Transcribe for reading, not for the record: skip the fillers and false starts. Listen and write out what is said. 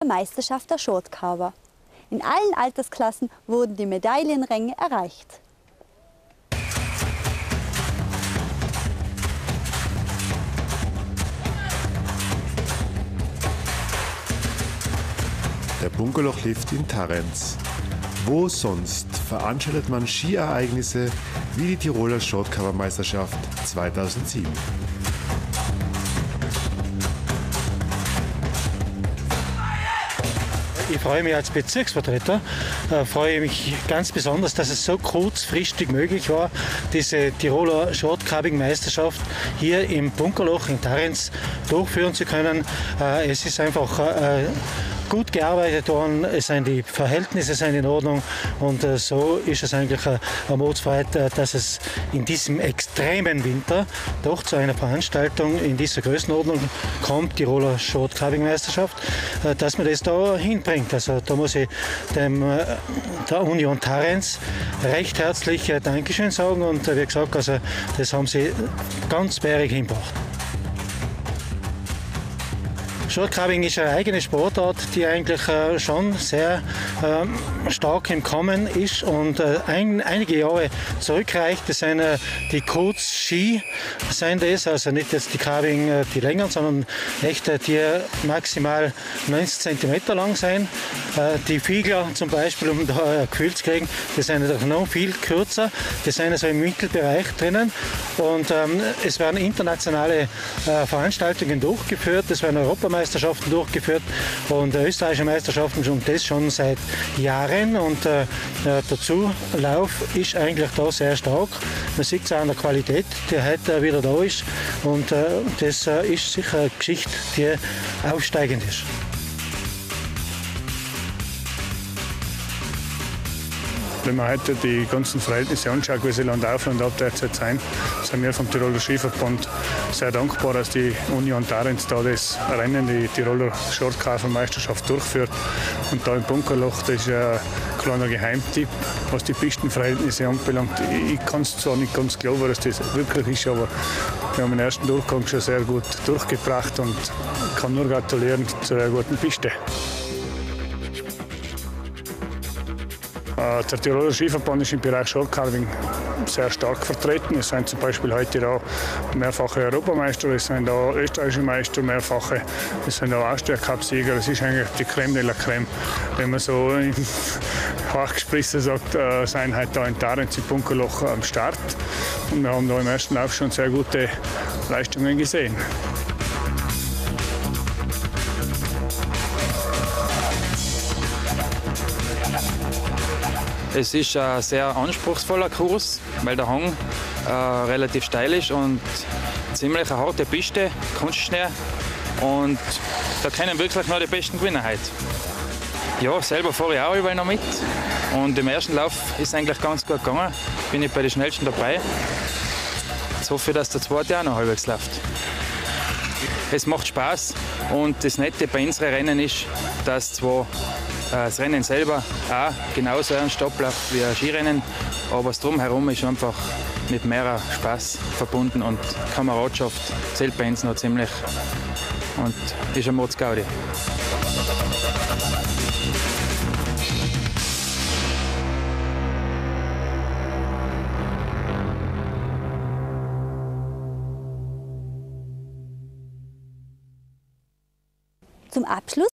Meisterschaft der Shortcarver. In allen Altersklassen wurden die Medaillenränge erreicht. Der Bunkerlochlift in Tarrenz. Wo sonst veranstaltet man Skiereignisse wie die Tiroler Shortcarver-Meisterschaft 2007? Ich freue mich als Bezirksvertreter, freue mich ganz besonders, dass es so kurzfristig möglich war, diese Tiroler Shortcarving-Meisterschaft hier im Bunkerloch in Tarrenz durchführen zu können. Es ist einfach gut gearbeitet worden, die Verhältnisse sind in Ordnung und so ist es eigentlich eine Mordsfreude, dass es in diesem extremen Winter doch zu einer Veranstaltung in dieser Größenordnung kommt, Tiroler Shortcarving-Meisterschaft, dass man das da hinbringt. Also da muss ich der Union Tarrenz recht herzlich Dankeschön sagen und wie gesagt, also das haben sie ganz bärig hingebracht. Shortcarving ist eine eigene Sportart, die eigentlich schon sehr stark im Kommen ist und einige Jahre zurückreicht. Das sind die Kurzski, also nicht jetzt die Carving, die längeren, sondern echt die maximal 90 cm lang sind. Die Fiegler zum Beispiel, um da ein Gefühl zu kriegen, die sind noch viel kürzer, die sind also im Mittelbereich drinnen und es werden internationale Veranstaltungen durchgeführt, es werden Europameisterschaften durchgeführt und österreichische Meisterschaften und das schon seit Jahren und der Zulauf ist eigentlich da sehr stark. Man sieht es auch an der Qualität, die heute wieder da ist und das ist sicher eine Geschichte, die aufsteigend ist. Wenn man heute die ganzen Verhältnisse anschaut, wie sie landauf und ab derzeit sind wir vom Tiroler Skiverband sehr dankbar, dass die Union Tarrenz da das Rennen, die Tiroler Shortcarver-Meisterschaft durchführt. Und da im Bunkerloch, das ist ein kleiner Geheimtipp, was die Pistenverhältnisse anbelangt. Ich kann es zwar nicht ganz glauben, dass das wirklich ist, aber wir haben den ersten Durchgang schon sehr gut durchgebracht und kann nur gratulieren zu einer guten Piste. Der Tiroler Skiverband ist im Bereich Shortcarving sehr stark vertreten. Es sind zum Beispiel heute da mehrfache Europameister, es sind da österreichische Meister, mehrfache, es sind da Austria-Cup-Sieger. Es ist eigentlich die Creme de la Creme. Wenn man so im Fachgesprissen sagt, sind heute da in Tarrenz im Bunkerloch am Start. Und wir haben da im ersten Lauf schon sehr gute Leistungen gesehen. Es ist ein sehr anspruchsvoller Kurs, weil der Hang relativ steil ist und ziemlich eine harte Piste, Kunstschnee. Und da können wirklich nur die besten gewinnen heute. Ja, selber fahre ich auch überall noch mit. Und im ersten Lauf ist es eigentlich ganz gut gegangen. Bin ich bei den Schnellsten dabei. Jetzt hoffe ich, dass der zweite auch noch halbwegs läuft. Es macht Spaß und das Nette bei unseren Rennen ist, dass zwar das Rennen selber auch genauso ein Stapplauf wie ein Skirennen, aber das Drumherum ist einfach mit mehr Spaß verbunden und Kameradschaft zählt bei uns noch ziemlich und ist ein Mordsgaudi. Zum Abschluss